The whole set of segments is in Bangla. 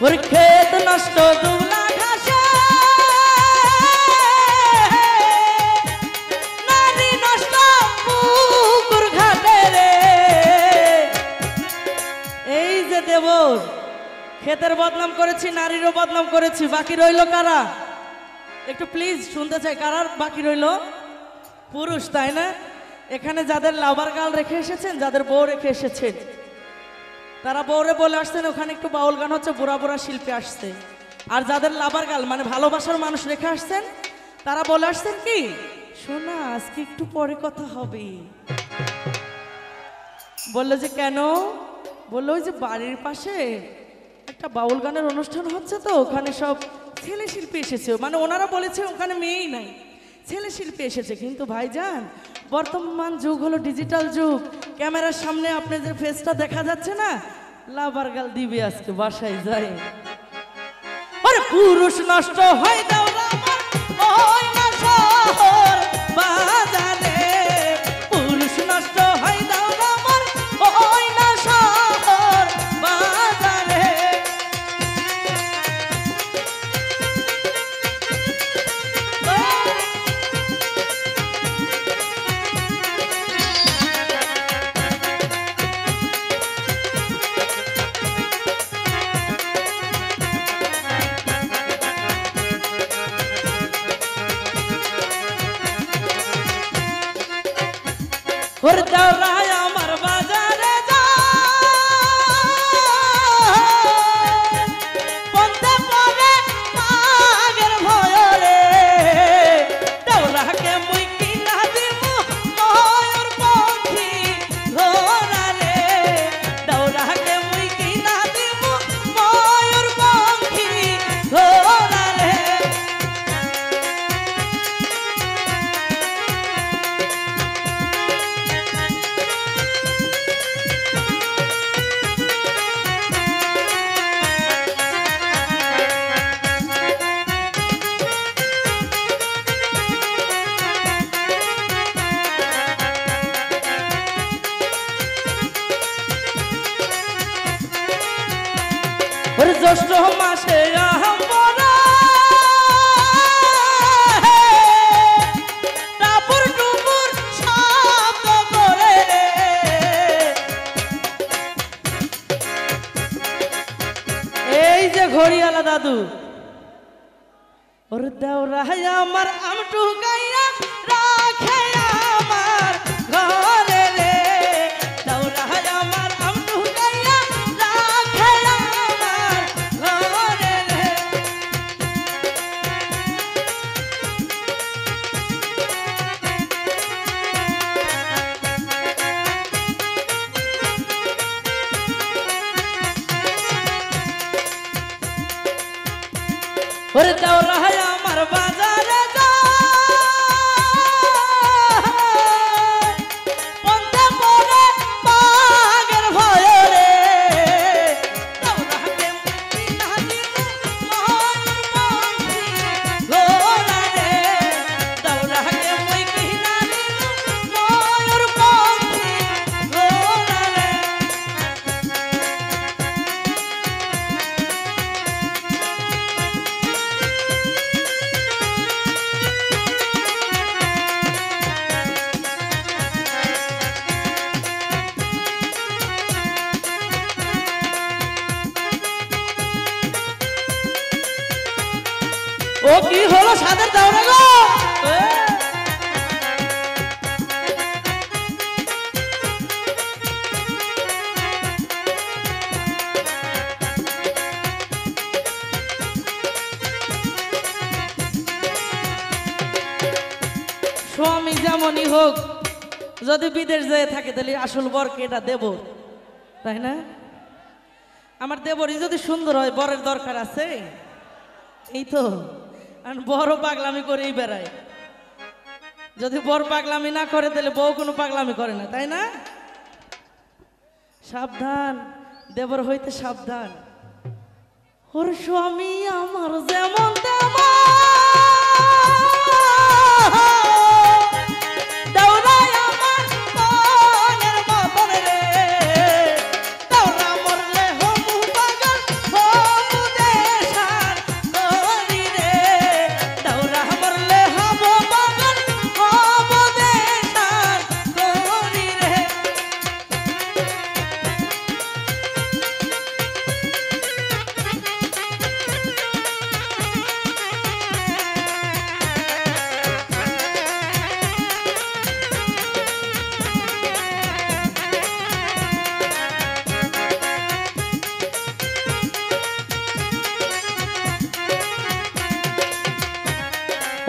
ওর ক্ষেত নষ্ট দুবলা ঘাসে নারী নষ্ট পুকুর ঘাটে রে। এই যে দেবর ক্ষেতের বদনাম করেছি, নারীরও বদনাম করেছি, বাকি রইল কারা? একটু প্লিজ শুনতে চাই, কারার বাকি রইল? পুরুষ, তাই না? এখানে যাদের লাভার গার্ল রেখে এসেছেন, যাদের বউ রেখে এসেছেন, তারা বউরে বলে আসছেন ওখানে একটু বাউল গান হচ্ছে, বুড়া বুড়া শিল্পী আসছে। আর যাদের লাভার গার্ল মানে ভালোবাসার মানুষ রেখে আসছেন, তারা বলে আসছেন কি, শোনা আজকে একটু পরে কথা হবে। বললো যে কেন? বললো ওই যে বাড়ির পাশে একটা বাউল গানের অনুষ্ঠান হচ্ছে, তো ওখানে সব ছেলে শিল্পী এসেছে, মানে ওনারা বলেছে ওখানে মেয়েই নাই, ছেলে শিল্পী এসেছে। কিন্তু ভাইজান বর্তমান যুগ হলো ডিজিটাল যুগ, ক্যামেরার সামনে আপনাদের ফেসটা দেখা যাচ্ছে না, লাভার গাল দিবে আজকে বাসায় যাই। আরে পুরুষ নষ্ট হয় দাও ওই না শহর বাজারে, পুরুষ নষ্ট হয় দাও আমার ওই না শহর বাজারে। ওর দাওরায় আমার বাজারে যায়, পন্থে পরে মাগের ভয় রে, দাওরাকে মুই কিনা দিমু ময়ূর পক্ষী ঘোড়া রে, দাওরাকে মুই কিনা দিমু ময়ূর পক্ষী ঘোড়া রে। ওর জ্যৈষ্ঠ মাসে আমরা টাপুর টুপুর শব্দ করে রে, এই যে ঘড়িয়ালা দাদু, ওর দেওরাই আমার আমটু গাইয়া রাখে আমার ঘরে রে, দেওরাই আমার আমটু গাইয়া রাখে আমার ঘরে রে। ওরে দেওরাই আমার বাজারে যায়, পন্থে পরে মাগের ভয় রে, দেওরাকে কিনা দিমু ময়ূর পক্ষী ঘোড়া রে, দেওরাকে মুই কিনা দিমু ময়ূর পক্ষী ঘোড়া রে। ও কি হলো সাদের দাওরা গো? স্বামী যেমনই হোক, যদি বিদেশ যেয়ে থাকে তাহলে আসল বরকে এটা দেব, তাই না? আমার দেবরই যদি সুন্দর হয়, বরের দরকার আছে? এই তো বড় পাগলামি করেই বেড়ায়, যদি বর পাগলামি না করে তাহলে বউ কোনো পাগলামি করে না, তাই না? সাবধান, দেবর হইতে সাবধান। ওর স্বামী আমার যেমন তেমন, দাওরাই আমার মনের মতন রে, দাওরা মরলে হমু পাগল হমু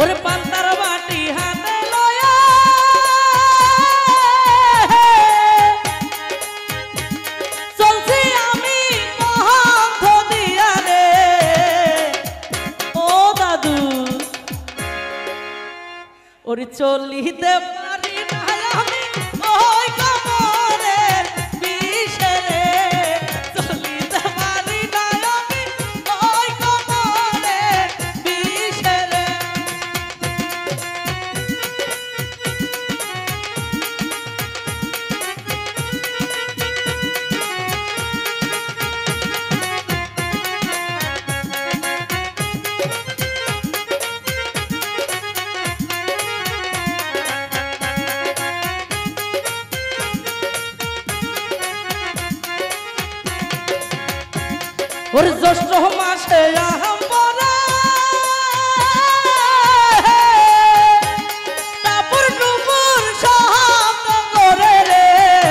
ওরে পান্তার বাটি হাতে লয়া চলছি আমি কণ্ঠ দিয়া রে ও দাদু ওরে চলিতে পারি না আমি ওই কবরের বিষে রে চলিতে পারি না আমি ওই কবরের বিষে রে ওর জ্যৈষ্ঠ মাসে আহম্বরা টাপুর টুপুর শব্দ করে রে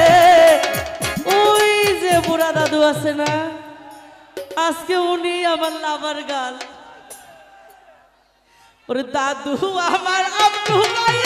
ওই যে বুড়া দাদু আছে না আজকে উনি আমার লাভার গাল ওর দাদু আমার আব্দু